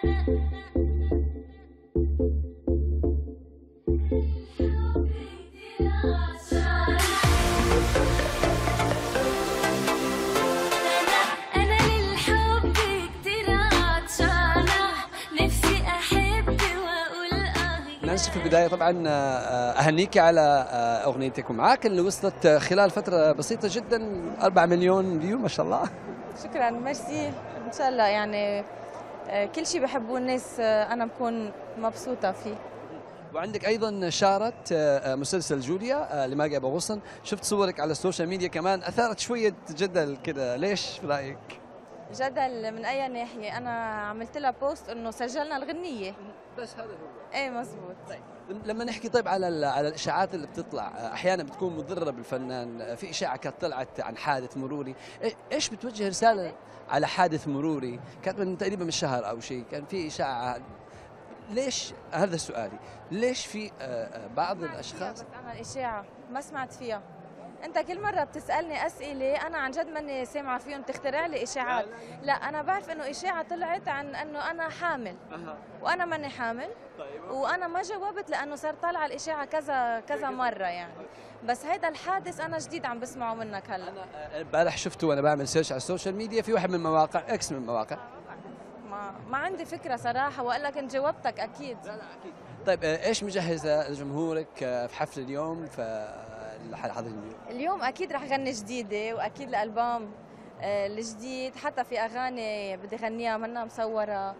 نانسي، في البداية طبعا أهنيك على أغنيتك ومعاك اللي وصلت خلال فترة بسيطة جدا 4 مليون فيو، ما شاء الله. شكرا، ميرسي. إن شاء الله يعني كل شيء بحبوه الناس أنا بكون مبسوطة فيه. وعندك أيضا شارت مسلسل جوليا لماجي أبو غصن، شفت صورك على السوشيال ميديا كمان أثارت شوية جدل كده، ليش في رأيك؟ جدل من أي ناحية؟ أنا عملت لها بوست إنه سجلنا الغنية بس هذا هو. إيه مزبوط. طيب لما نحكي طيب على الاشاعات اللي بتطلع احيانا بتكون مضره بالفنان، في اشاعه كانت طلعت عن حادث مروري، ايش بتوجه رساله على حادث مروري كانت من تقريبا من شهر او شيء، كان في اشاعه، ليش هذا سؤالي، ليش في بعض الاشخاص؟ بس انا الاشاعه ما سمعت فيها. انت كل مره بتسالني اسئله انا عن جد ماني سامعه فيهم، تخترع لي اشاعات. لا انا بعرف انه اشاعه طلعت عن انه انا حامل وانا ماني حامل. طيب. وانا ما جاوبت لانه صار طالعه الاشاعه كذا مره يعني. بس هيدا الحادث انا جديد عم بسمعه منك هلا. انا امبارح شفته وانا بعمل سيرش على السوشيال ميديا في واحد من مواقع اكس، من المواقع. ما عندي فكره صراحه، والا كنت جاوبتك اكيد. لا اكيد. طيب ايش مجهزه لجمهورك في حفل اليوم حاضرين اليوم اكيد رح غني جديده، واكيد الالبوم الجديد حتى في اغاني بدي غنيها منا مصوره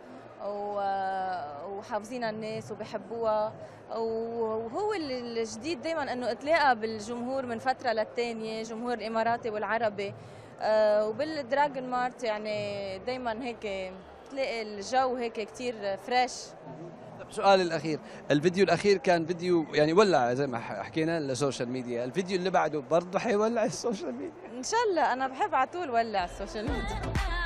وحافظينها الناس وبحبوها، وهو الجديد دائما انه اتلاقى بالجمهور من فتره للتانيه، جمهور الاماراتي والعربي، وبالدراجون مارت يعني دائما هيك بتلاقي الجو هيك كثير فريش. سؤالي الأخير، الفيديو الأخير كان فيديو يعني ولع زي ما حكينا السوشيال ميديا، الفيديو اللي بعده برضه حيولع السوشيال ميديا؟ إن شاء الله، أنا بحب على طول ولع السوشيال ميديا.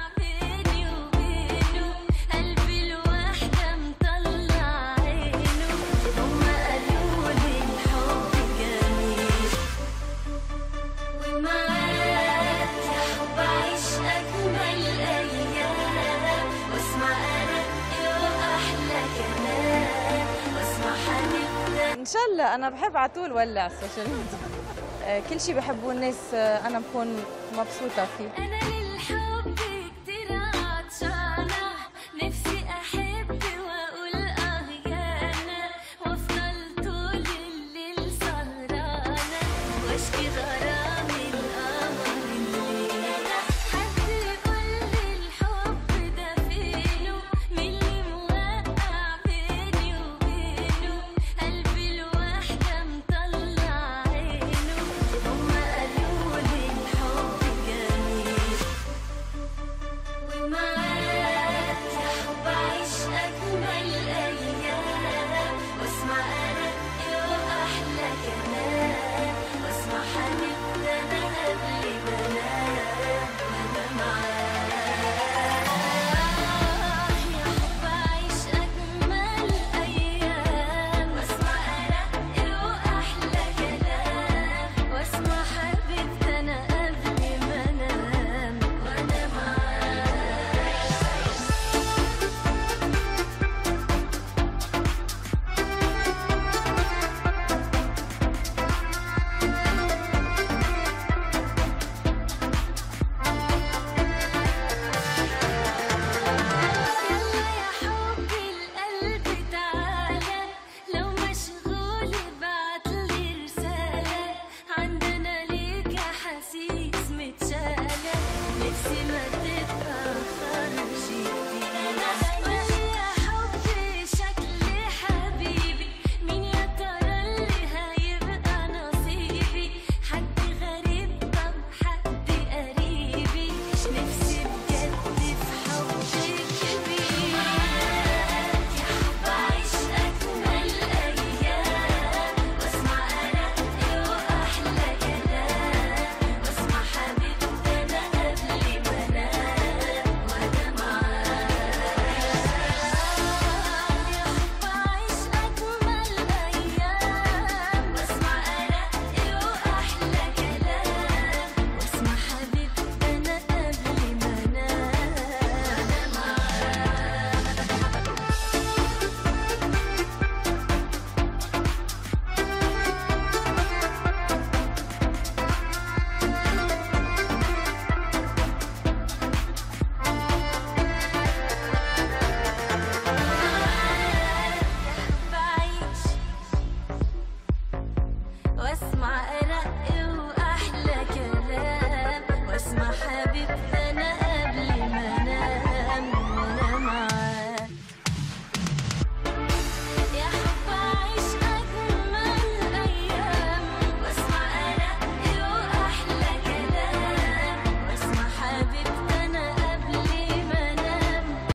إن شاء الله، أنا بحب على طول ولع السوشيال ميديا. كل شيء بحبوه الناس أنا بكون مبسوطة فيه. أنا للحب كتير عطشانة، نفسي أحب وأقول يا أنا، وأفضل طول الليل سهرانة وأشكي غرامي القمر الليل. حد يقول لي الحب ده فينه، مين اللي موقع بيني وبينه، قلبي الوحدة مطلع عينه، هما قالوا لي الحب جميل، ومعاك يا حب أعيش أجمل أيام، واسمع أرق وأحلى كلام، واسمع حبيبتي أنا قبل ما أنام وأنا معاك، يا حب أعيش أجمل أيام، واسمع أرق وأحلى كلام، واسمع حبيبتي أنا قبل ما أنام وأنا معاك. اسمع